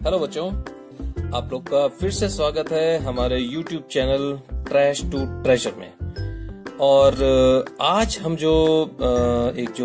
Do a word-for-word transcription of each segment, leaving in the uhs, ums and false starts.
Hello बच्चों, आप लोग का फिर से स्वागत है हमारे YouTube channel trash to treasure में। और आज हम जो एक जो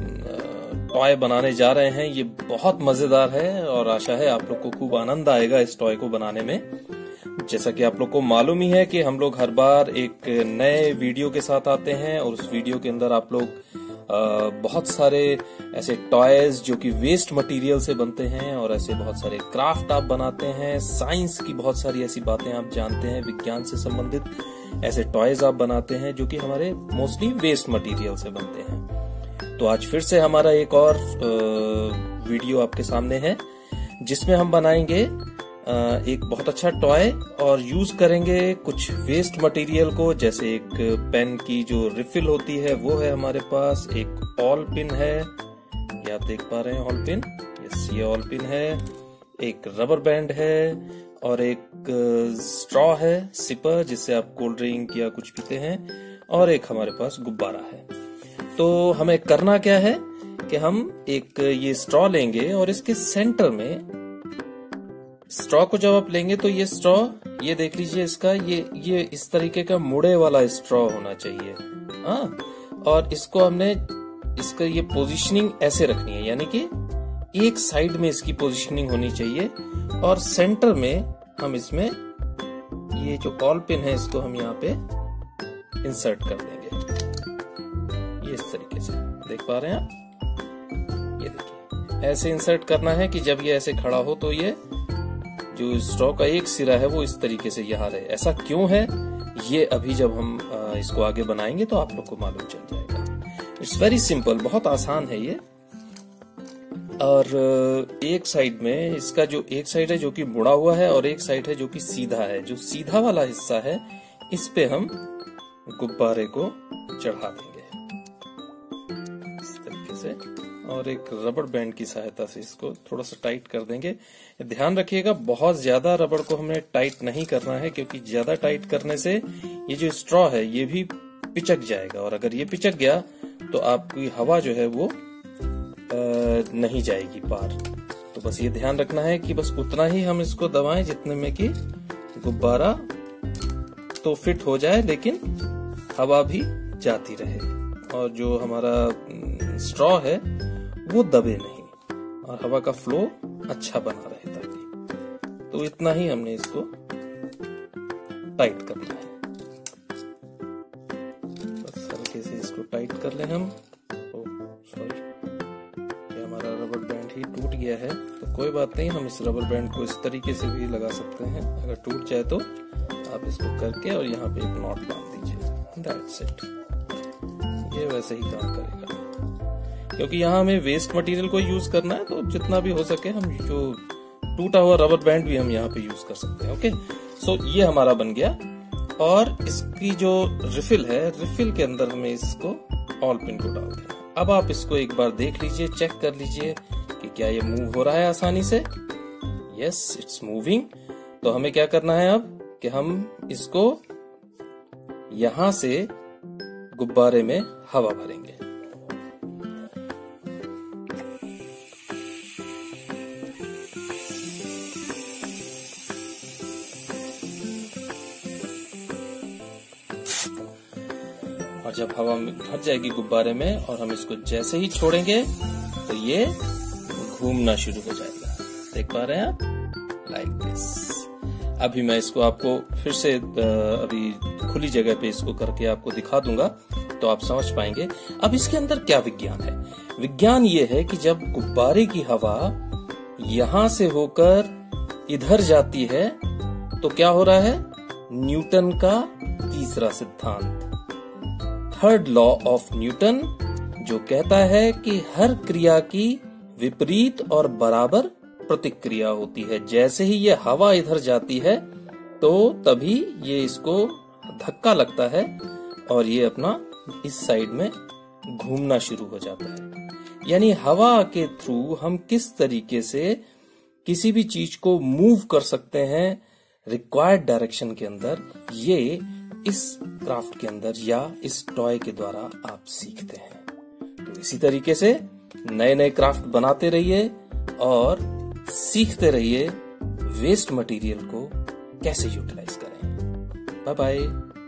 टॉय बनाने जा रहे हैं ये बहुत मजेदार है और आशा है आप लोग को खूब आनंद आएगा इस टॉय को बनाने में। जैसा कि आप लोग को मालूम ही है कि हम लोग हर बार एक नए वीडियो के साथ आते हैं और उस वीडियो के अंदर आप लोग Uh, बहुत सारे ऐसे टॉयज जो कि वेस्ट मटेरियल से बनते हैं और ऐसे बहुत सारे क्राफ्ट आप बनाते हैं, साइंस की बहुत सारी ऐसी बातें आप जानते हैं, विज्ञान से संबंधित ऐसे टॉयज आप बनाते हैं जो कि हमारे मोस्टली वेस्ट मटेरियल से बनते हैं। तो आज फिर से हमारा एक और uh, वीडियो आपके सामने है जिसमें हम बनाएंगे एक बहुत अच्छा टॉय और यूज करेंगे कुछ वेस्ट मटेरियल को, जैसे एक पेन की जो रिफिल होती है वो है हमारे पास, एक ऑल पिन है, ये आप देख पा रहे हैं ऑल पिन, यस ये ऑल पिन है, एक रबर बैंड है और एक स्ट्रॉ है सिपर जिससे आप कोल्ड ड्रिंक या कुछ पीते हैं, और एक हमारे पास गुब्बारा है। तो हमें करना क्या है कि हम एक ये स्ट्रॉ लेंगे और इसके सेंटर में स्ट्रॉ को जब आप लेंगे तो ये स्ट्रॉ, ये देख लीजिए इसका ये ये इस तरीके का मुड़े वाला स्ट्रॉ होना चाहिए, हाँ। और इसको हमने इसका ये पोजीशनिंग ऐसे रखनी है, यानी कि एक साइड में इसकी पोजीशनिंग होनी चाहिए और सेंटर में हम इसमें ये जो ऑल पिन है इसको हम यहाँ पे इंसर्ट कर देंगे, ये इस तरीके से देख पा रहे हैं आप, ये देखिए ऐसे इंसर्ट करना है कि जब ये ऐसे खड़ा हो तो ये जो स्ट्रॉ का एक सिरा है वो इस तरीके से यहाँ रहे। ऐसा क्यों है ये अभी जब हम इसको आगे बनाएंगे तो आप लोग को मालूम चल जाएगा। इट्स वेरी सिंपल, बहुत आसान है ये। और एक साइड में इसका जो एक साइड है जो कि मुड़ा हुआ है और एक साइड है जो कि सीधा है। जो सीधा वाला हिस्सा है इस पे हम गुब्बारे को चढ़ा देंगे इस तरीके से और एक रबर बैंड की सहायता से इसको थोड़ा सा टाइट कर देंगे। ध्यान रखिएगा बहुत ज्यादा रबर को हमें टाइट नहीं करना है, क्योंकि ज्यादा टाइट करने से ये जो स्ट्रॉ है ये भी पिचक जाएगा और अगर ये पिचक गया तो आपकी हवा जो है वो आ, नहीं जाएगी पार। तो बस ये ध्यान रखना है कि बस उतना ही हम इसको दबाएं जितने में कि गुब्बारा तो फिट हो जाए लेकिन हवा भी जाती रहे और जो हमारा स्ट्रॉ है वो दबे नहीं और हवा का फ्लो अच्छा बना रहे ताकि। तो इतना ही हमने इसको टाइट करना है, बस हल्के से इसको टाइट कर लें हम। ओ सॉरी, ये हमारा रबर बैंड ही टूट गया है, तो कोई बात नहीं, हम इस रबर बैंड को इस तरीके से भी लगा सकते हैं। अगर टूट जाए तो आप इसको करके और यहाँ पे एक नॉट बांध दीजिए, दैट्स इट। ये वैसे ही काम करेगा, क्योंकि यहाँ हमें वेस्ट मटेरियल को यूज करना है तो जितना भी हो सके हम जो टूटा हुआ रबर बैंड भी हम यहाँ पे यूज कर सकते हैं। ओके, सो ये हमारा बन गया। और इसकी जो रिफिल है, रिफिल के अंदर हमें इसको ऑल पिन को डाल देना। अब आप इसको एक बार देख लीजिए, चेक कर लीजिए कि क्या ये मूव हो रहा है आसानी से। Yes, it's moving. तो हमें क्या करना है अब कि हम इसको यहां से गुब्बारे में हवा भरेंगे। और जब हवा भर जाएगी गुब्बारे में और हम इसको जैसे ही छोड़ेंगे तो ये घूमना शुरू हो जाएगा, देख पा रहे हैं आप, लाइक दिस। अभी मैं इसको आपको फिर से अभी खुली जगह पे इसको करके आपको दिखा दूंगा तो आप समझ पाएंगे। अब इसके अंदर क्या विज्ञान है? विज्ञान ये है कि जब गुब्बारे की हवा यहां से होकर इधर जाती है तो क्या हो रहा है? न्यूटन का तीसरा सिद्धांत, थर्ड लॉ ऑफ न्यूटन, जो कहता है कि हर क्रिया की विपरीत और बराबर प्रतिक्रिया होती है। जैसे ही ये हवा इधर जाती है तो तभी ये इसको धक्का लगता है और ये अपना इस साइड में घूमना शुरू हो जाता है। यानी हवा के थ्रू हम किस तरीके से किसी भी चीज को मूव कर सकते हैं रिक्वायर्ड डायरेक्शन के अंदर, ये इस क्राफ्ट के अंदर या इस टॉय के द्वारा आप सीखते हैं। तो इसी तरीके से नए नए क्राफ्ट बनाते रहिए और सीखते रहिए वेस्ट मटेरियल को कैसे यूटिलाइज करें। Bye bye.